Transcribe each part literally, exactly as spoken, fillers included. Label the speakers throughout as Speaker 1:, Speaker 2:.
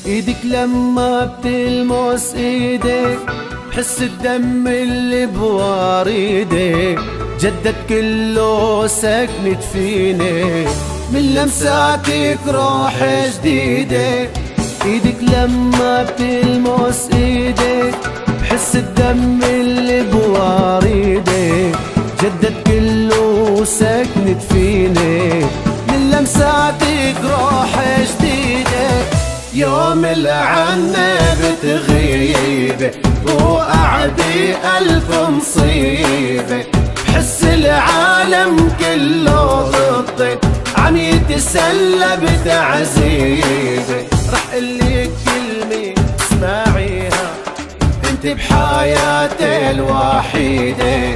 Speaker 1: ايدك لما بتلمس ايدك بحس الدم اللي بوريدك جدد كله سكنت فيني من لمساتك روح جديدة. ايدك لما بتلمس ايدك بحس الدم اللي بوريدك جدد كله سكنت فيني من لمساتك روح جديدة. يوم العنة بتغيب وقعدي ألف مصيبة بحس العالم كله ضدك عم يتسلى بتعذيبة. رح قلك كلمة اسمعيها انت بحياتي الوحيدة.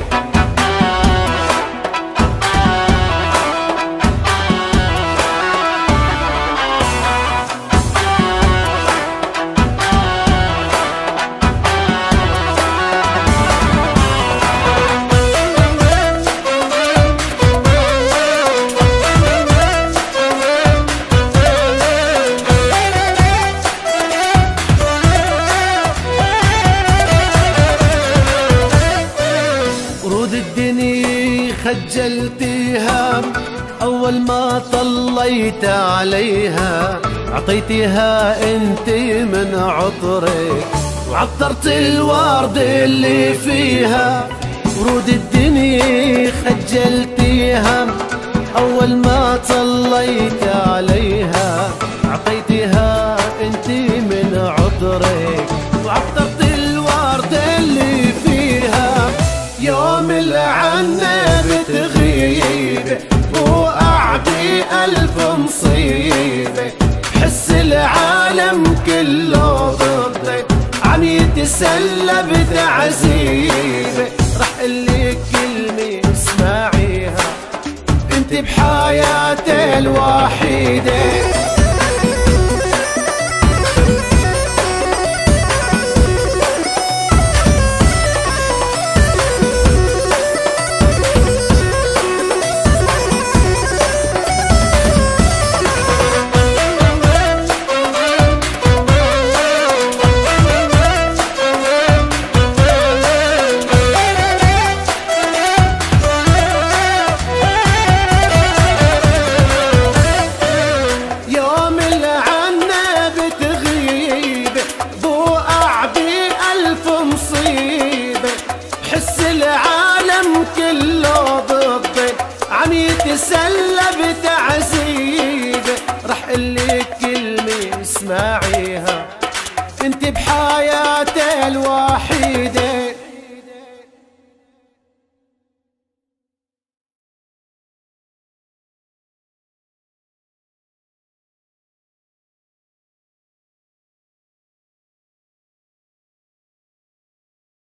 Speaker 1: الدنيا خجلتيها أول ما طليت عليها عطيتيها انت من عطرك وعطرت الورد اللي فيها. ورود الدنيا خجلتيها أول ما طليت عليها عطيتيها انت من عطرك وعطرت الورد اللي فيها. يوم العنة بتغيب وقعدي ألف مصيبة بحس العالم كله ضدك عم يتسلى بتعذيبة. رح قلك كلمة اسمعيها انت بحياتي الوحيدة. كله ضدك عم يتسلى بتعذيبة. رح قلك كلمة اسمعيها انت بحياتي الوحيدة.